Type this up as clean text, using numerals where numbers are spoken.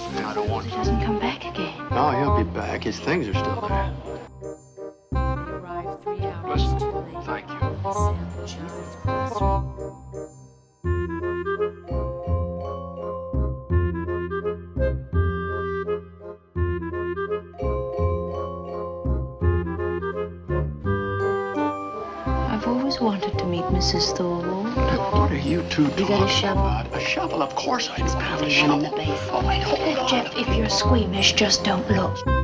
I don't want He doesn't come back again. No, he'll be back. His things are still there. They arrived 3 hours Listen, too late. thank you. He sat in Jesus' classroom. I've always wanted to meet Mrs. Thorwald. What are you two You got a talking shovel? about? A shovel? Of course I do. There's have a probably shovel. one in the basement. Oh, wait, hold on. Jeff, if you're squeamish, just don't look.